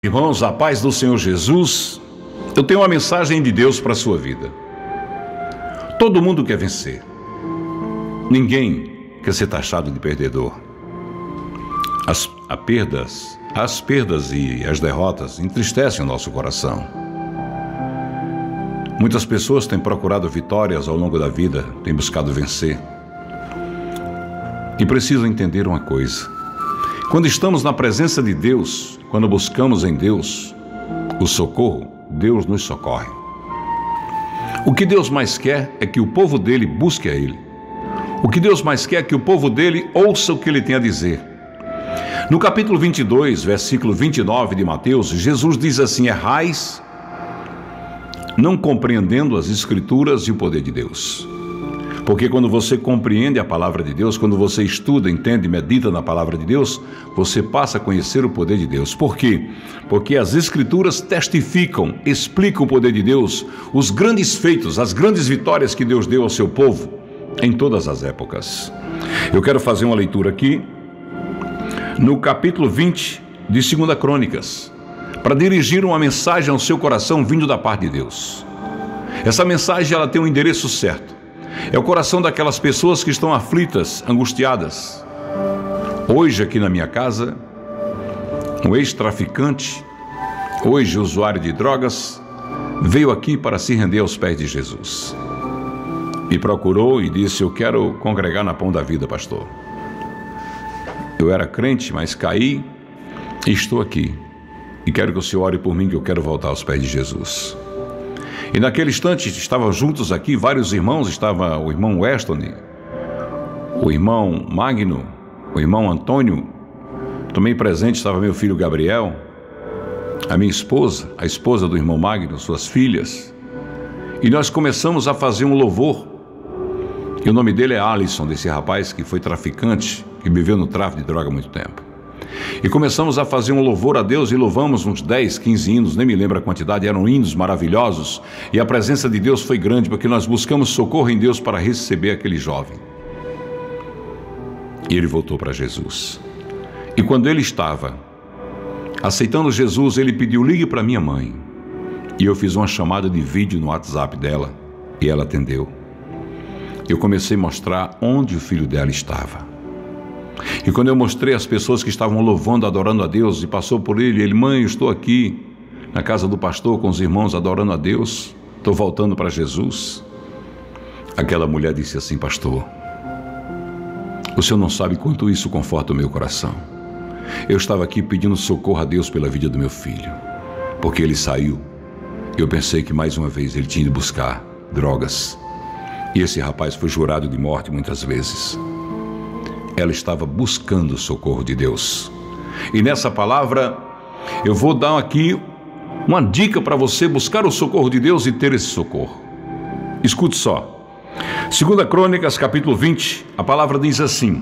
Irmãos, a paz do Senhor Jesus, eu tenho uma mensagem de Deus para a sua vida. Todo mundo quer vencer. Ninguém quer ser taxado de perdedor. As perdas e as derrotas entristecem o nosso coração. Muitas pessoas têm procurado vitórias ao longo da vida, têm buscado vencer. E precisam entender uma coisa. Quando estamos na presença de Deus, quando buscamos em Deus o socorro, Deus nos socorre. O que Deus mais quer é que o povo dele busque a Ele. O que Deus mais quer é que o povo dele ouça o que Ele tem a dizer. No capítulo 22, versículo 29 de Mateus, Jesus diz assim: errais, não compreendendo as Escrituras e o poder de Deus. Porque quando você compreende a palavra de Deus, quando você estuda, entende, medita na palavra de Deus, você passa a conhecer o poder de Deus. Por quê? Porque as Escrituras testificam, explicam o poder de Deus, os grandes feitos, as grandes vitórias que Deus deu ao seu povo em todas as épocas. Eu quero fazer uma leitura aqui no capítulo 20 de 2 Crônicas, para dirigir uma mensagem ao seu coração vindo da parte de Deus. Essa mensagem ela tem um endereço certo. É o coração daquelas pessoas que estão aflitas, angustiadas. Hoje aqui na minha casa, um ex-traficante, hoje usuário de drogas, veio aqui para se render aos pés de Jesus. Me procurou e disse: eu quero congregar na Pão da Vida, pastor. Eu era crente, mas caí e estou aqui. E quero que o senhor ore por mim, que eu quero voltar aos pés de Jesus. E naquele instante estavam juntos aqui vários irmãos. Estava o irmão Weston, o irmão Magno, o irmão Antônio. Também presente estava meu filho Gabriel, a minha esposa, a esposa do irmão Magno, suas filhas. E nós começamos a fazer um louvor. E o nome dele é Alisson, desse rapaz que foi traficante, que viveu no tráfico de droga há muito tempo. E começamos a fazer um louvor a Deus e louvamos uns 10, 15 hinos, nem me lembro a quantidade, eram hinos maravilhosos. E a presença de Deus foi grande, porque nós buscamos socorro em Deus para receber aquele jovem. E ele voltou para Jesus. E quando ele estava aceitando Jesus, ele pediu: ligue para minha mãe. E eu fiz uma chamada de vídeo no WhatsApp dela, e ela atendeu. Eu comecei a mostrar onde o filho dela estava. E quando eu mostrei as pessoas que estavam louvando, adorando a Deus, e passou por ele, mãe, eu estou aqui na casa do pastor com os irmãos adorando a Deus, estou voltando para Jesus. Aquela mulher disse assim: pastor, o senhor não sabe quanto isso conforta o meu coração. Eu estava aqui pedindo socorro a Deus pela vida do meu filho, porque ele saiu. Eu pensei que mais uma vez ele tinha ido buscar drogas. E esse rapaz foi jurado de morte muitas vezes. Ela estava buscando o socorro de Deus. E nessa palavra, eu vou dar aqui uma dica para você buscar o socorro de Deus e ter esse socorro. Escute só. 2 Crônicas, capítulo 20, a palavra diz assim: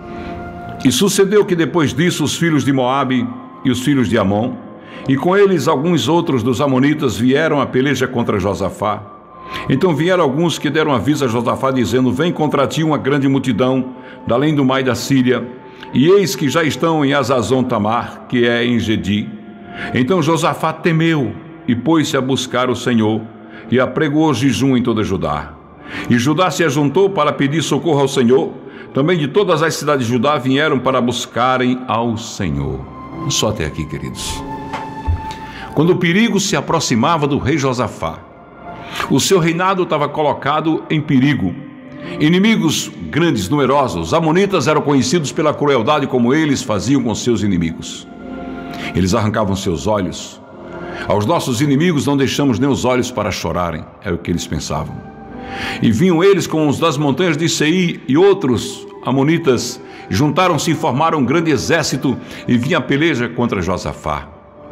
e sucedeu que depois disso os filhos de Moabe e os filhos de Amon, e com eles alguns outros dos amonitas, vieram a peleja contra Josafá. Então vieram alguns que deram aviso a Josafá, dizendo: vem contra ti uma grande multidão, da além do mar da Síria, e eis que já estão em Azazon Tamar, que é em Gedi. Então Josafá temeu, e pôs-se a buscar o Senhor, e apregoou jejum em toda Judá. E Judá se ajuntou para pedir socorro ao Senhor. Também de todas as cidades de Judá vieram para buscarem ao Senhor. Só até aqui, queridos. Quando o perigo se aproximava do rei Josafá, o seu reinado estava colocado em perigo. Inimigos grandes, numerosos. Os amonitas eram conhecidos pela crueldade como eles faziam com seus inimigos. Eles arrancavam seus olhos. Aos nossos inimigos não deixamos nem os olhos para chorarem, é o que eles pensavam. E vinham eles com os das montanhas de Seir e outros amonitas, juntaram-se e formaram um grande exército e vinha a peleja contra Josafá.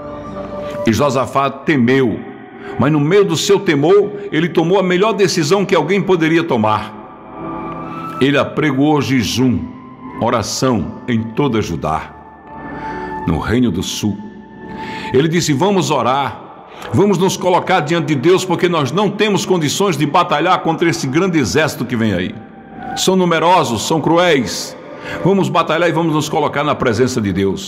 E Josafá temeu. Mas no meio do seu temor, ele tomou a melhor decisão que alguém poderia tomar. Ele apregoou jejum, oração em toda Judá, no Reino do Sul. Ele disse: vamos orar, vamos nos colocar diante de Deus, porque nós não temos condições de batalhar contra esse grande exército que vem aí. São numerosos, são cruéis. Vamos batalhar e vamos nos colocar na presença de Deus.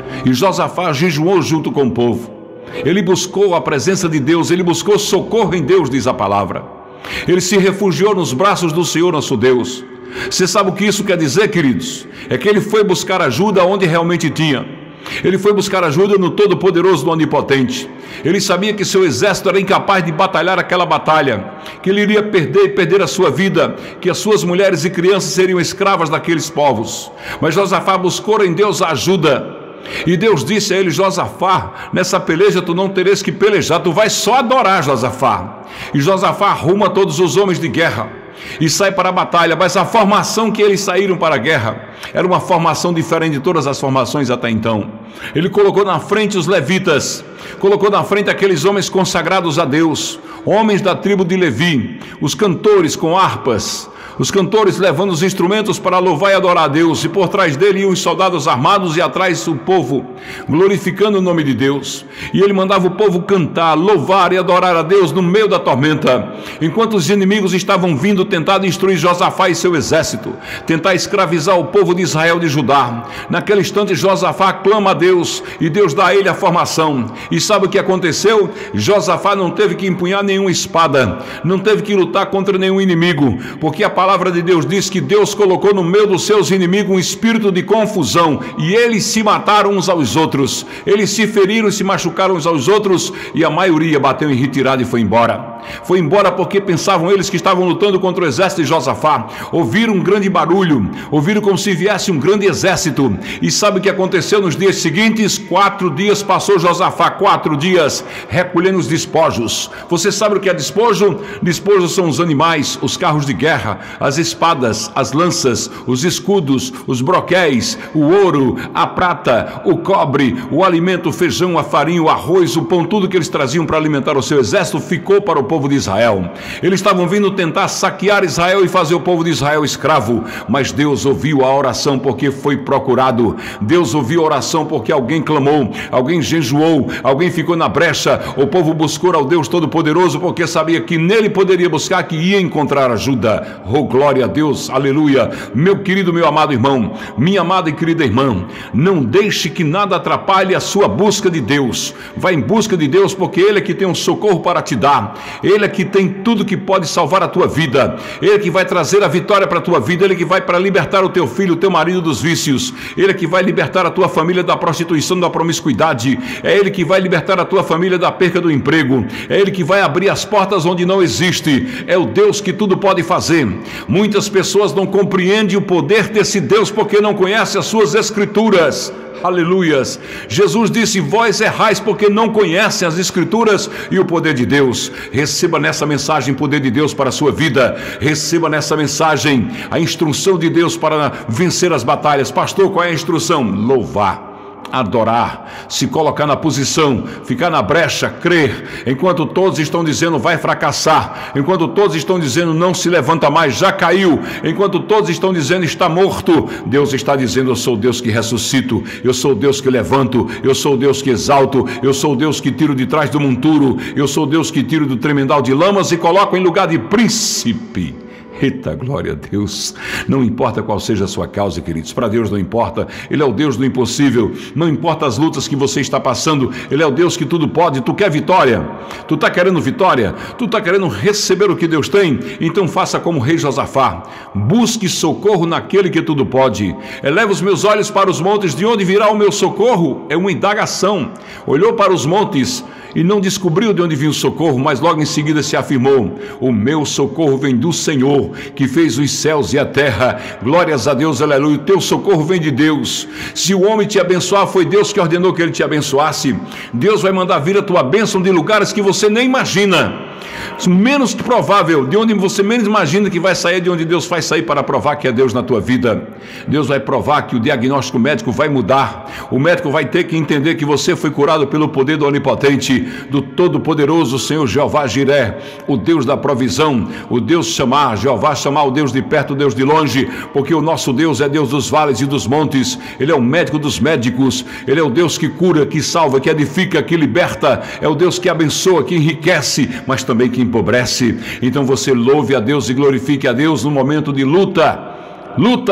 E Josafá jejuou junto com o povo. Ele buscou a presença de Deus, ele buscou socorro em Deus, diz a palavra. Ele se refugiou nos braços do Senhor nosso Deus. Você sabe o que isso quer dizer, queridos? É que ele foi buscar ajuda onde realmente tinha. Ele foi buscar ajuda no Todo-Poderoso, no Onipotente. Ele sabia que seu exército era incapaz de batalhar aquela batalha, que ele iria perder a sua vida, que as suas mulheres e crianças seriam escravas daqueles povos. Mas Josafá buscou em Deus a ajuda. E Deus disse a ele: Josafá, nessa peleja tu não teres que pelejar, tu vais só adorar, Josafá. E Josafá arruma todos os homens de guerra e sai para a batalha. Mas a formação que eles saíram para a guerra era uma formação diferente de todas as formações até então. Ele colocou na frente os levitas, colocou na frente aqueles homens consagrados a Deus, homens da tribo de Levi, os cantores com harpas, os cantores levando os instrumentos para louvar e adorar a Deus, e por trás dele iam os soldados armados, e atrás o povo glorificando o nome de Deus. E ele mandava o povo cantar, louvar e adorar a Deus no meio da tormenta, enquanto os inimigos estavam vindo tentar destruir Josafá e seu exército, tentar escravizar o povo de Israel, de Judá. Naquele instante Josafá clama a Deus, e Deus dá a ele a formação. E sabe o que aconteceu? Josafá não teve que empunhar nenhuma espada, não teve que lutar contra nenhum inimigo, porque a palavra de Deus diz que Deus colocou no meio dos seus inimigos um espírito de confusão, e eles se mataram uns aos outros, eles se feriram e se machucaram uns aos outros, e a maioria bateu em retirada e foi embora. Foi embora porque pensavam eles que estavam lutando contra o exército de Josafá. Ouviram um grande barulho, ouviram como se viesse um grande exército. E sabe o que aconteceu nos dias seguintes? 4 dias passou Josafá, 4 dias recolhendo os despojos. Você sabe o que é despojo? Despojo são os animais, os carros de guerra, as espadas, as lanças, os escudos, os broquéis, o ouro, a prata, o cobre, o alimento, o feijão, a farinha, o arroz, o pão, tudo que eles traziam para alimentar o seu exército ficou para o povo de Israel. Eles estavam vindo tentar saquear Israel e fazer o povo de Israel escravo, mas Deus ouviu a oração porque foi procurado. Deus ouviu a oração porque alguém clamou, alguém jejuou, alguém ficou na brecha. O povo buscou ao Deus Todo-Poderoso porque sabia que nele poderia buscar, que ia encontrar ajuda. Oh, glória a Deus, aleluia. Meu querido, meu amado irmão, minha amada e querida irmã, não deixe que nada atrapalhe a sua busca de Deus. Vá em busca de Deus, porque Ele é que tem um socorro para te dar. Ele é que tem tudo que pode salvar a tua vida. Ele é que vai trazer a vitória para a tua vida. Ele é que vai para libertar o teu filho, o teu marido dos vícios. Ele é que vai libertar a tua família da prostituição, da promiscuidade. É Ele que vai libertar a tua família da perca do emprego. É Ele que vai abrir as portas onde não existe. É o Deus que tudo pode fazer. Muitas pessoas não compreendem o poder desse Deus porque não conhecem as suas escrituras. Aleluias. Jesus disse: vós errais porque não conhecem as escrituras e o poder de Deus. Receba nessa mensagem o poder de Deus para a sua vida. Receba nessa mensagem a instrução de Deus para vencer as batalhas. Pastor, qual é a instrução? Louvar, adorar, se colocar na posição, ficar na brecha, crer, enquanto todos estão dizendo vai fracassar, enquanto todos estão dizendo não se levanta mais, já caiu, enquanto todos estão dizendo está morto, Deus está dizendo: eu sou o Deus que ressuscito, eu sou o Deus que levanto, eu sou o Deus que exalto, eu sou o Deus que tiro de trás do monturo, eu sou o Deus que tiro do tremendal de lamas e coloco em lugar de príncipe. Eita, glória a Deus. Não importa qual seja a sua causa, queridos, para Deus não importa. Ele é o Deus do impossível. Não importa as lutas que você está passando, Ele é o Deus que tudo pode. Tu quer vitória? Tu está querendo vitória? Tu está querendo receber o que Deus tem? Então faça como o rei Josafá. Busque socorro naquele que tudo pode. Eleva os meus olhos para os montes, de onde virá o meu socorro? É uma indagação. Olhou para os montes e não descobriu de onde vinha o socorro, mas logo em seguida se afirmou: o meu socorro vem do Senhor, que fez os céus e a terra. Glórias a Deus, aleluia. O teu socorro vem de Deus. Se o homem te abençoar, foi Deus que ordenou que ele te abençoasse. Deus vai mandar vir a tua bênção de lugares que você nem imagina. Menos provável, de onde você menos imagina que vai sair, de onde Deus faz sair para provar que é Deus na tua vida. Deus vai provar que o diagnóstico médico vai mudar. O médico vai ter que entender que você foi curado pelo poder do Onipotente, do Todo-Poderoso Senhor Jeová Jiré, o Deus da provisão, o Deus chamar, Jeová chamar o Deus de perto, o Deus de longe, porque o nosso Deus é Deus dos vales e dos montes. Ele é o médico dos médicos. Ele é o Deus que cura, que salva, que edifica, que liberta. É o Deus que abençoa, que enriquece, mas também que empobrece. Então você louve a Deus e glorifique a Deus no momento de luta. Luta,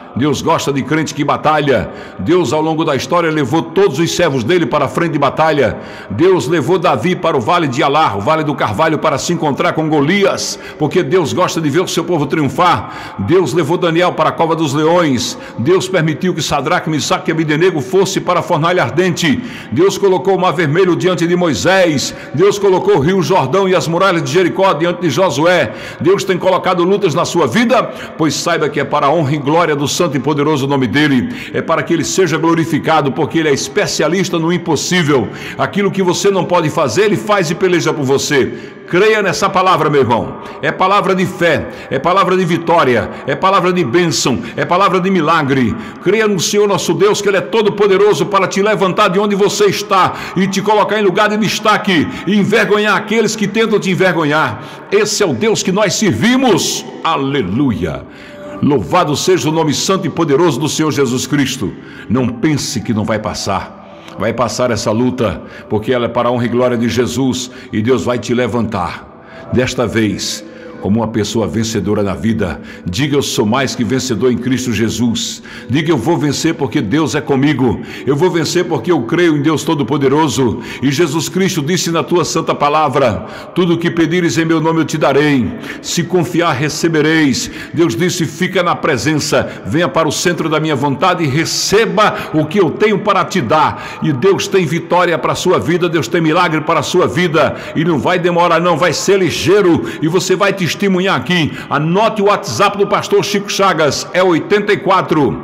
Deus gosta de crente que batalha. Deus, ao longo da história, levou todos os servos dele para a frente de batalha. Deus levou Davi para o vale de Alar, o vale do Carvalho, para se encontrar com Golias, porque Deus gosta de ver o seu povo triunfar. Deus levou Daniel para a cova dos leões. Deus permitiu que Sadraque, Misaque e Abdenego fosse para a fornalha ardente. Deus colocou o mar vermelho diante de Moisés. Deus colocou o rio Jordão e as muralhas de Jericó diante de Josué. Deus tem colocado lutas na sua vida, pois saiba que é para a honra e glória do santo e poderoso nome dele. É para que ele seja glorificado, porque ele é especialista no impossível. Aquilo que você não pode fazer, ele faz e peleja por você. Creia nessa palavra, meu irmão. É palavra de fé, é palavra de vitória, é palavra de bênção, é palavra de milagre. Creia no Senhor nosso Deus, que ele é todo poderoso para te levantar de onde você está e te colocar em lugar de destaque e envergonhar aqueles que tentam te envergonhar. Esse é o Deus que nós servimos. Aleluia. Louvado seja o nome santo e poderoso do Senhor Jesus Cristo. Não pense que não vai passar. Vai passar essa luta, porque ela é para a honra e glória de Jesus, e Deus vai te levantar. Desta vez, como uma pessoa vencedora na vida, diga: eu sou mais que vencedor em Cristo Jesus. Diga: eu vou vencer porque Deus é comigo. Eu vou vencer porque eu creio em Deus Todo-Poderoso. E Jesus Cristo disse na tua santa palavra: tudo o que pedires em meu nome eu te darei. Se confiar, recebereis. Deus disse: fica na presença, venha para o centro da minha vontade e receba o que eu tenho para te dar. E Deus tem vitória para a sua vida, Deus tem milagre para a sua vida, e não vai demorar não, vai ser ligeiro, e você vai testemunhar aqui. Anote o WhatsApp do pastor Chico Chagas, é 84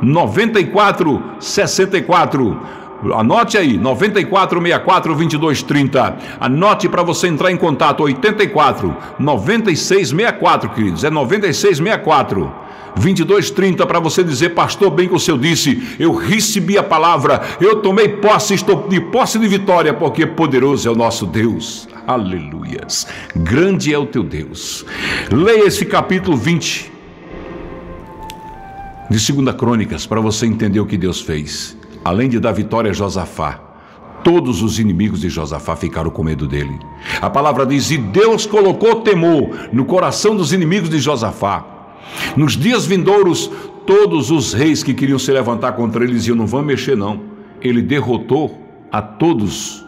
94 64. Anote aí, 94 64 22 30. Anote para você entrar em contato, 84 96 64, queridos, é 96 64 22 30, para você dizer: pastor, bem que o senhor disse, eu recebi a palavra, eu tomei posse, estou de posse de vitória, porque poderoso é o nosso Deus. Aleluias, grande é o teu Deus. Leia esse capítulo 20 de 2 Crônicas, para você entender o que Deus fez. Além de dar vitória a Josafá, todos os inimigos de Josafá ficaram com medo dele. A palavra diz: e Deus colocou temor no coração dos inimigos de Josafá. Nos dias vindouros, todos os reis que queriam se levantar contra ele diziam: não vão mexer não. Ele derrotou a todos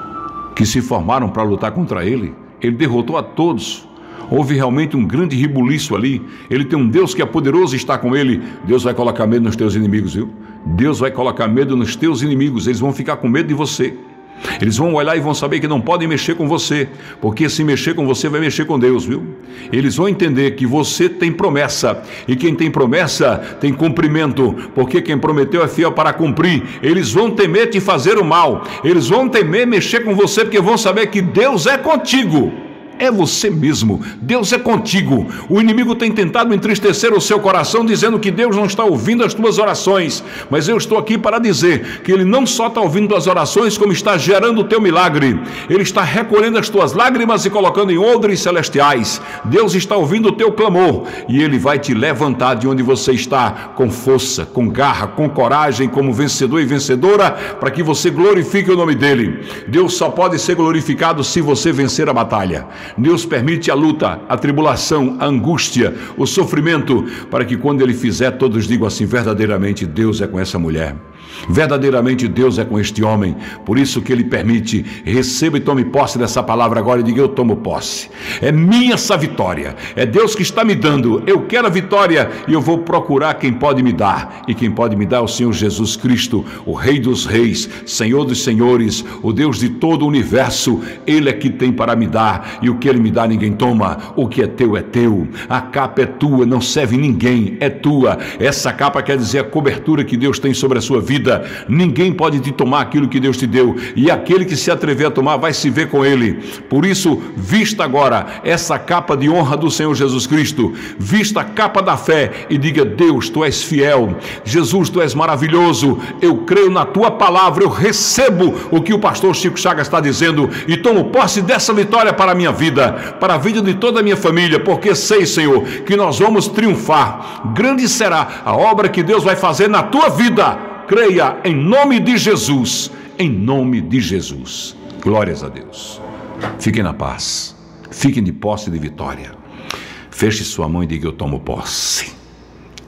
que se formaram para lutar contra ele. Ele derrotou a todos. Houve realmente um grande rebuliço ali. Ele tem um Deus que é poderoso e está com ele. Deus vai colocar medo nos teus inimigos, viu? Deus vai colocar medo nos teus inimigos. Eles vão ficar com medo de você. Eles vão olhar e vão saber que não podem mexer com você, porque se mexer com você vai mexer com Deus, viu? Eles vão entender que você tem promessa, e quem tem promessa tem cumprimento, porque quem prometeu é fiel para cumprir. Eles vão temer te fazer o mal, eles vão temer mexer com você, porque vão saber que Deus é contigo. É você mesmo, Deus é contigo. O inimigo tem tentado entristecer o seu coração, dizendo que Deus não está ouvindo as tuas orações, mas eu estou aqui para dizer que Ele não só está ouvindo as orações, como está gerando o teu milagre. Ele está recolhendo as tuas lágrimas e colocando em odres celestiais. Deus está ouvindo o teu clamor, e Ele vai te levantar de onde você está, com força, com garra, com coragem, como vencedor e vencedora, para que você glorifique o nome dEle. Deus só pode ser glorificado se você vencer a batalha. Deus permite a luta, a tribulação, a angústia, o sofrimento, para que quando Ele fizer, todos digam assim: verdadeiramente Deus é com essa mulher, verdadeiramente Deus é com este homem. Por isso que Ele permite. Receba e tome posse dessa palavra agora e diga: eu tomo posse. É minha essa vitória, é Deus que está me dando. Eu quero a vitória e eu vou procurar quem pode me dar, e quem pode me dar é o Senhor Jesus Cristo, o Rei dos Reis, Senhor dos Senhores, o Deus de todo o universo. Ele é que tem para me dar, e o que Ele me dá ninguém toma. O que é teu é teu. A capa é tua, não serve ninguém, é tua. Essa capa quer dizer a cobertura que Deus tem sobre a sua vida. Ninguém pode te tomar aquilo que Deus te deu, e aquele que se atrever a tomar vai se ver com Ele. Por isso, vista agora essa capa de honra do Senhor Jesus Cristo, vista a capa da fé e diga: Deus, Tu és fiel, Jesus, Tu és maravilhoso, eu creio na Tua palavra, eu recebo o que o pastor Chico Chagas está dizendo e tomo posse dessa vitória para a minha vida, para a vida de toda a minha família, porque sei, Senhor, que nós vamos triunfar. Grande será a obra que Deus vai fazer na tua vida. Creia em nome de Jesus, em nome de Jesus. Glórias a Deus. Fiquem na paz, fiquem de posse de vitória. Feche sua mão e diga: eu tomo posse.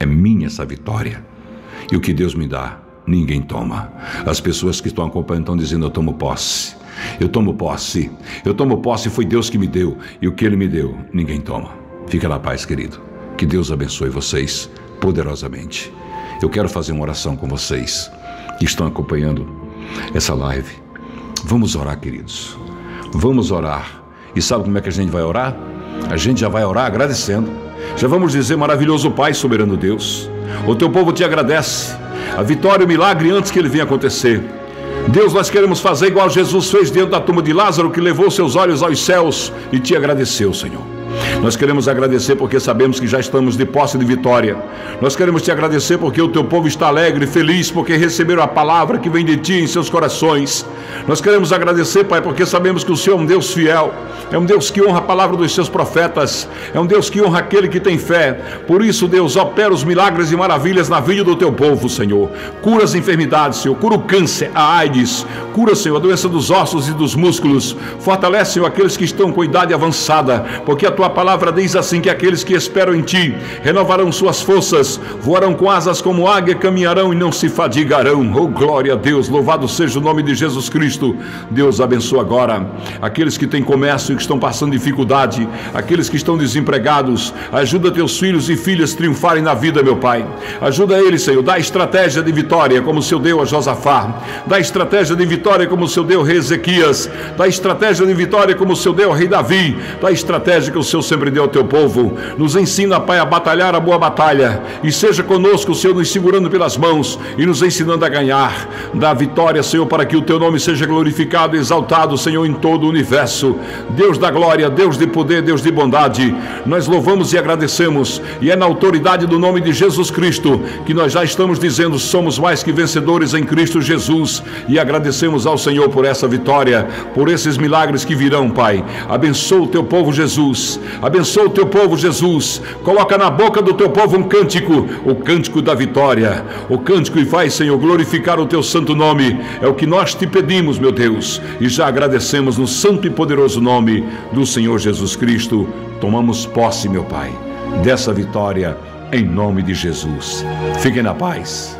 É minha essa vitória. E o que Deus me dá, ninguém toma. As pessoas que estão acompanhando estão dizendo: eu tomo posse. Eu tomo posse. Eu tomo posse, foi Deus que me deu. E o que Ele me deu, ninguém toma. Fica na paz, querido. Que Deus abençoe vocês poderosamente. Eu quero fazer uma oração com vocês que estão acompanhando essa live. Vamos orar, queridos. Vamos orar. E sabe como é que a gente vai orar? A gente já vai orar agradecendo. Já vamos dizer: maravilhoso Pai, soberano Deus, o teu povo te agradece a vitória e o milagre antes que ele venha acontecer. Deus, nós queremos fazer igual Jesus fez dentro da tumba de Lázaro, que levou seus olhos aos céus e te agradeceu, Senhor. Nós queremos agradecer porque sabemos que já estamos de posse de vitória. Nós queremos te agradecer porque o teu povo está alegre e feliz, porque receberam a palavra que vem de ti em seus corações. Nós queremos agradecer, Pai, porque sabemos que o Senhor é um Deus fiel, é um Deus que honra a palavra dos seus profetas, é um Deus que honra aquele que tem fé. Por isso, Deus, opera os milagres e maravilhas na vida do teu povo, Senhor. Cura as enfermidades, Senhor, cura o câncer, a AIDS, cura, Senhor, a doença dos ossos e dos músculos. Fortalece, Senhor, aqueles que estão com idade avançada, porque a tua palavra diz assim: que aqueles que esperam em ti renovarão suas forças, voarão com asas como águia, caminharão e não se fadigarão. Oh, glória a Deus, louvado seja o nome de Jesus Cristo. Deus, abençoa agora aqueles que têm comércio e que estão passando dificuldade, aqueles que estão desempregados. Ajuda teus filhos e filhas a triunfarem na vida, meu Pai. Ajuda eles, Senhor, dá estratégia de vitória como o Senhor deu a Josafá, dá estratégia de vitória como o Senhor deu ao rei Ezequias, dá estratégia de vitória como o Senhor deu ao rei Davi, dá estratégia que o Senhor sempre deu ao teu povo. Nos ensina, Pai, a batalhar a boa batalha, e seja conosco, Senhor, nos segurando pelas mãos e nos ensinando a ganhar. Dá vitória, Senhor, para que o teu nome seja glorificado e exaltado, Senhor, em todo o universo. Deus da glória, Deus de poder, Deus de bondade, nós louvamos e agradecemos, e é na autoridade do nome de Jesus Cristo que nós já estamos dizendo: somos mais que vencedores em Cristo Jesus, e agradecemos ao Senhor por essa vitória, por esses milagres que virão, Pai. Abençoa o teu povo, Jesus. Abençoa o teu povo, Jesus. Coloca na boca do teu povo um cântico, o cântico da vitória, o cântico, e faz, Senhor, glorificar o teu santo nome. É o que nós te pedimos, meu Deus, e já agradecemos no santo e poderoso nome do Senhor Jesus Cristo. Tomamos posse, meu Pai, dessa vitória em nome de Jesus. Fiquem na paz.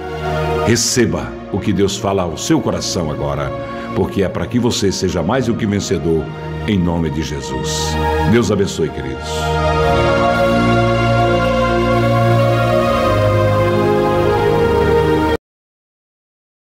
Receba o que Deus fala ao seu coração agora, porque é para que você seja mais do que vencedor, em nome de Jesus. Deus abençoe, queridos.